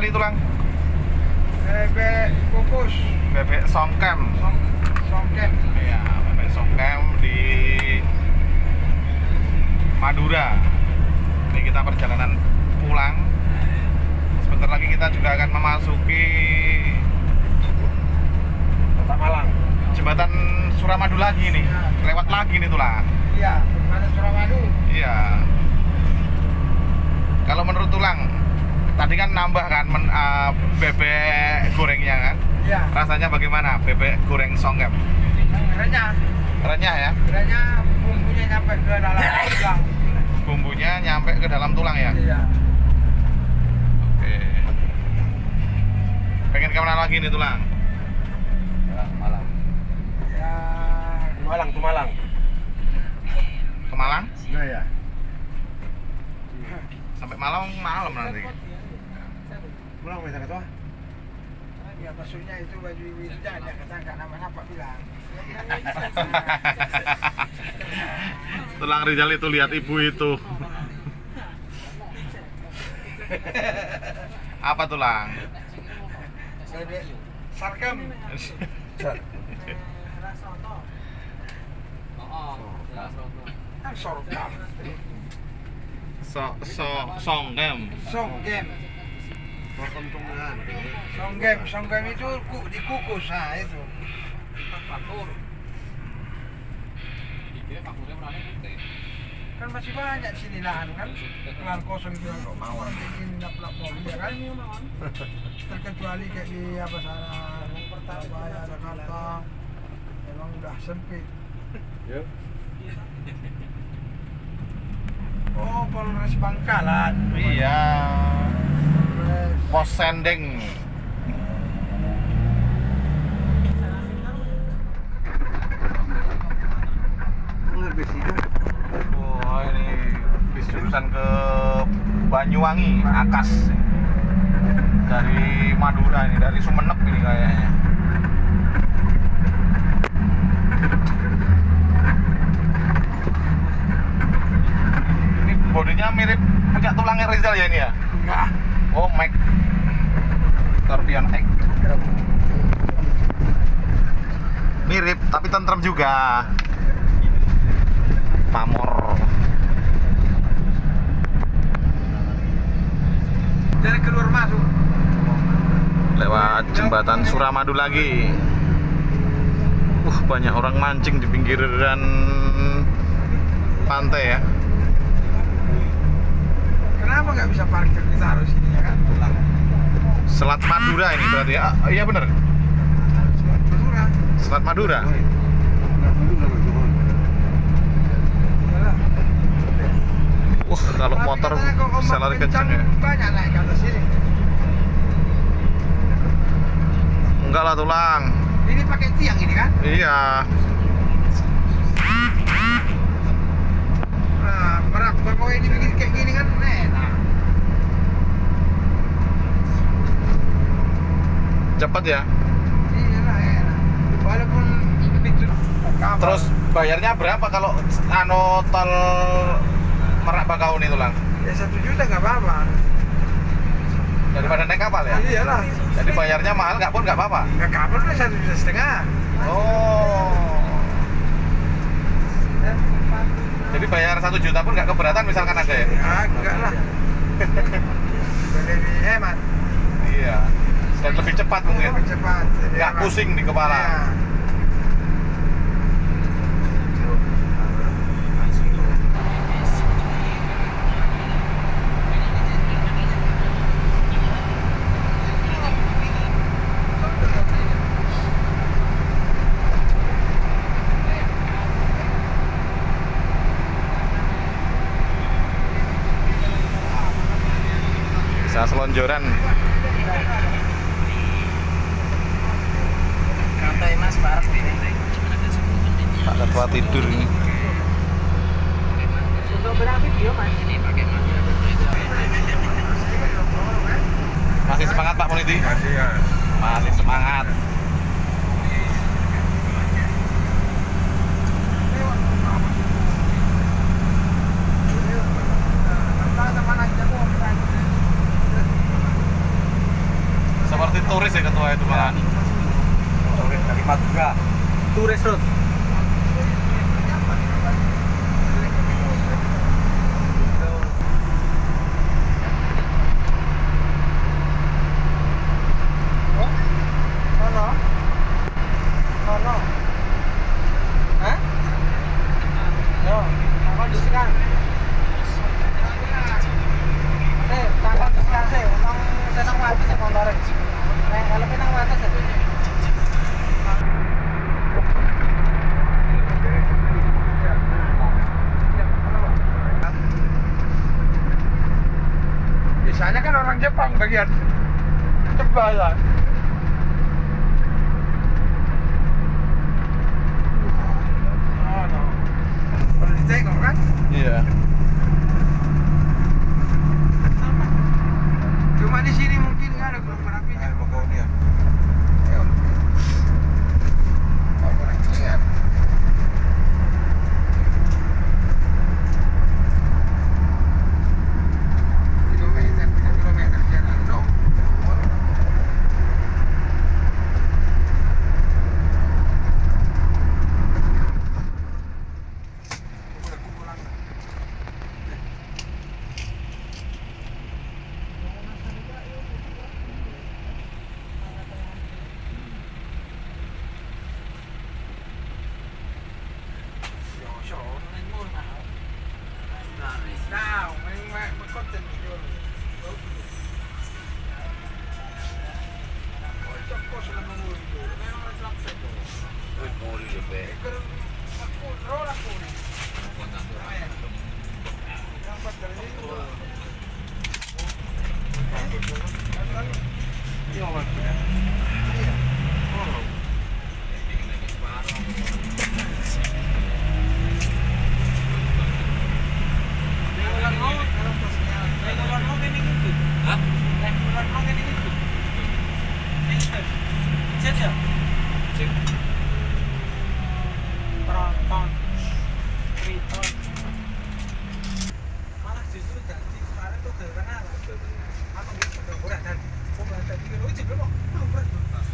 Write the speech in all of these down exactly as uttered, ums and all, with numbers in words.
tadi tulang? Bebek kukus. Bebek songkem. Song, songkem. Iya, bebek songkem di Madura. Ini kita perjalanan pulang. Sebentar lagi kita juga akan memasuki Kota Malang. jembatan Suramadu lagi nih. Lewat lagi nih tulang. Iya, jembatan Suramadu. Iya. Kalau menurut tulang, tadi kan nambah kan men, uh, bebek gorengnya kan? Iya. Rasanya bagaimana bebek goreng songkem? Renyah. Renyah ya? Renyah, bumbunya nyampe ke dalam tulang. Bumbunya nyampe ke dalam tulang ya? Iya. Oke. Pengen kemana lagi nih tulang? Malang, Malang. Ya, Malang tuh Malang. Ke Malang? nah ya. Sampai Malang malam nanti. Malang mana kata? Ya maksudnya itu baju wisuda dia kata nggak nama-nama bilang. Tulang Rizal itu lihat ibu itu. Apa tulang? Bebek sarkem. Kan sorghum. So so songkem. Songkem. Makan tunggangan. Songkem, songkem itu ku, dikukus, nah itu. Kan masih banyak sini lahan kan, lahan kosong juga kok mau orang bikin nap-nap mobil ya kan. Terkecuali kayak di apa sana, Surabaya, Jakarta, memang udah sempit. Ya. Oh, Polres Bangkalan. Iya. Polres. Pos sending. Wah, ini bis jurusan ke Banyuwangi, Akas. Dari Madura ini, dari Sumenep ini kayaknya. Ini bodinya mirip punya tulangnya Rizal ya ini ya? Enggak. Oh, Mac Scorpion X. Mirip, tapi tentrem juga. Pamor. Jadi keluar masuk. Lewat jembatan Suramadu lagi. Uh, banyak orang mancing di pinggiran pantai ya. Kenapa nggak bisa parkir kita harus ini ya kan? Selat Madura ini berarti ya? Ah, iya bener. Madura. Selat Madura. Uh, kalau Tapi motor katanya kalau ombak bisa lari kenceng ya. Banyak naik ke atas sini. Enggak lah tulang. Ini pakai tiang ini kan? Iya. Nah, merak kalau ini bikin kayak gini kan enak. Cepet ya. Iyalah enak. Walaupun itu kapal. Terus bayarnya berapa kalau anu tol Merak Bakauheni tulang? Ya satu juta nggak apa-apa. Daripada naik kapal ya? Iyalah. Jadi bayarnya mahal nggak pun nggak apa-apa? Nggak kapal udah satu juta setengah. Oh. Ya, Jadi bayar satu juta pun nggak keberatan misalkan ada ya? ah, enggak lah. Lebih hemat. Iya. Dan lebih cepat mungkin. Lebih cepat. Lebih Nggak hemat. pusing di kepala. Iya. Bisa selonjoran. Santai Mas, parah ini. Pak Ketua tidur ini. Sudah berapa video Mas? Ini pakai Masih semangat Pak Muniti? Masih ya. Masih semangat. turis ya ketua itu malah. Turis dari Madura. Turis road. Biasanya kan orang Jepang bagian cebalan. Oh no. Perlu ditengok kan? Iya. Sama. Cuma di sini mungkin nggak ada gelombang apinya. Eh, pokoknya dia. Ya, oh, kurang lihat. Kilometer, kilometer jalan dong. Udah pulang. Now, may may content video. Oh, ito ko sila mamuli ko. May mga lang sa ito. Uy, puli yun, be. Pero ako, roll ako. Ayan. Yang batal dito. Iya, Mas. Iya. Oh. Ulan mo, anong pasnya? Ulan mo kini gitu. Hah? Ulan mo kini gitu. Cek ya? Cek. Tronton. Triton. Malah justru janji kemarin tuh karena aku gitu udah berat dan aku berat tadi kan uji belum mau berat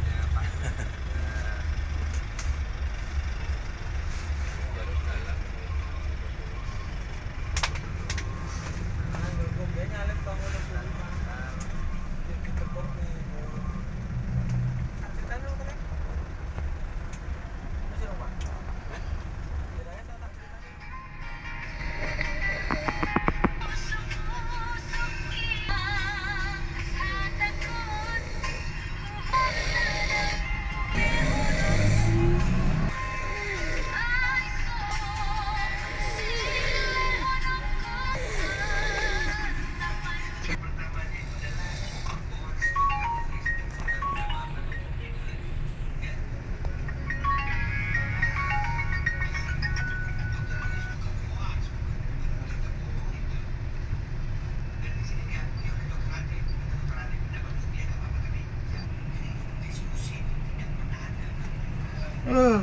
Uh.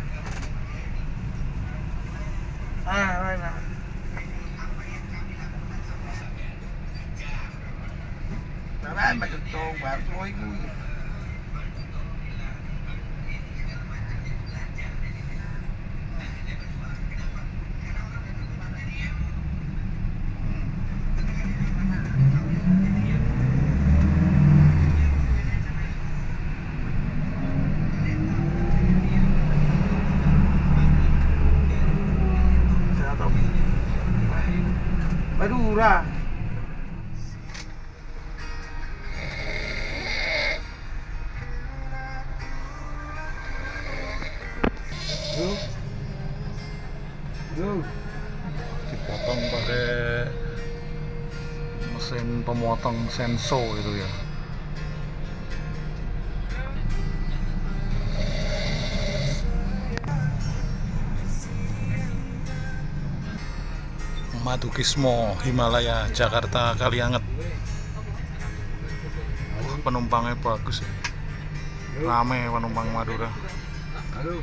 Ah, mana? Tarai mà được tròn vào thôi vui. Madura. Duh. Duh. Dipotong pakai mesin pemotong senso itu ya. Madukismo Himalaya Jakarta Kalianget. Wah, penumpangnya bagus ya. Rame penumpang Madura. Halo.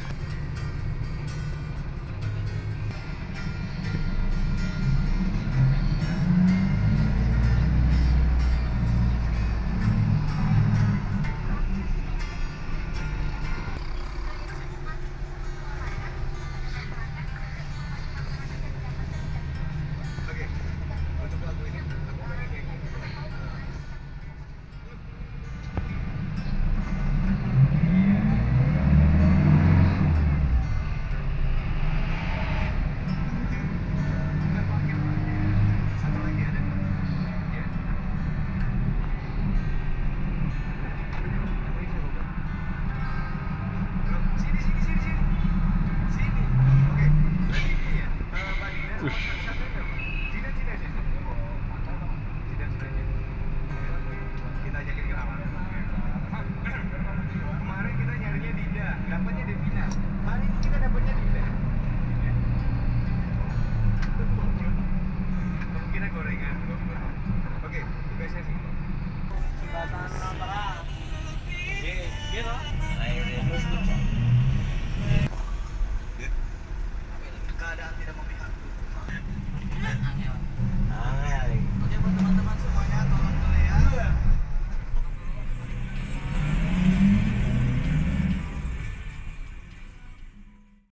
Terus dicek.